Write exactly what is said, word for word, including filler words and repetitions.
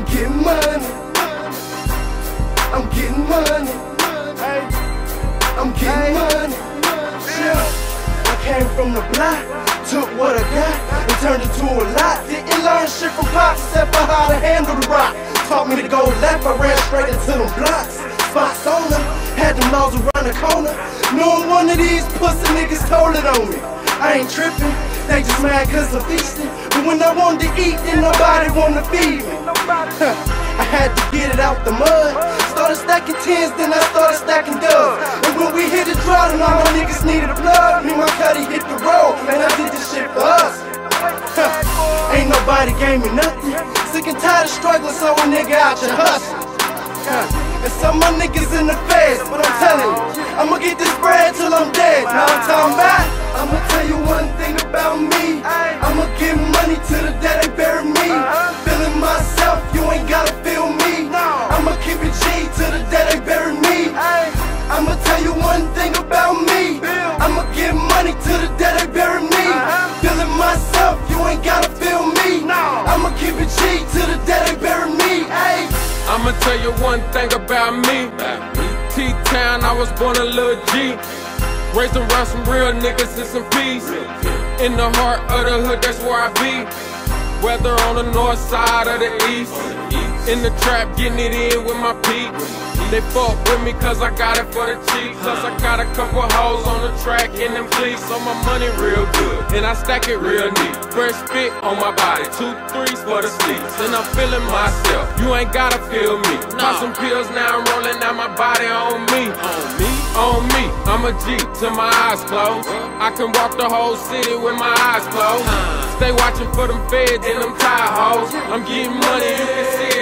I'm getting money. I'm getting money. I'm getting money. I came from the block, took what I got and turned it to a lot. Didn't learn shit from Pops except for how to handle the rock. Taught me to go left, I ran straight into them blocks. Spots on them, had them laws around the corner. Knowing one of these pussy niggas told it on me. I ain't tripping, they just mad cause I'm feasting. But when I wanted to eat, then nobody wanted to feed me. I had to get it out the mud. Started stacking tens, then I started stacking dubs. And when we hit the drought and all my niggas needed a plug, me and my cutty hit the road, man, I did this shit for us. Ain't nobody gave me nothing. Sick and tired of struggling, so a nigga out your hustle. And some of my niggas in the feds, but I'm telling you, I'ma get this bread till I'm dead. Now I'm talking about, I'ma tell you one thing about me. I'ma give money to the day they bury me. Feeling myself, you ain't gotta feel me. I'ma keep it G to the day they bury me. I'ma tell you one thing about me. I'ma give money to the day they bury me. Feeling myself, you ain't gotta feel me. I'ma keep it G to the day they bury me. I'ma tell you one thing about me. T-Town, I was born a little G. Raised around some real niggas and some peace. In the heart of the hood, that's where I be. Whether on the north side or the east. In the trap, getting it in with my peeps. They fuck with me cause I got it for the cheap. Plus I got a couple hoes on the track in them cleats. So my money real good, and I stack it real neat. Fresh spit on my body, two threes for the sleeves. And I'm feeling myself, you ain't gotta feel me. Pop some pills now, I'm rolling out my body on me. On me? On me, I'm a G till my eyes closed. I can walk the whole city with my eyes closed. Stay watching for them feds and them tie hoes. I'm getting money, you can see it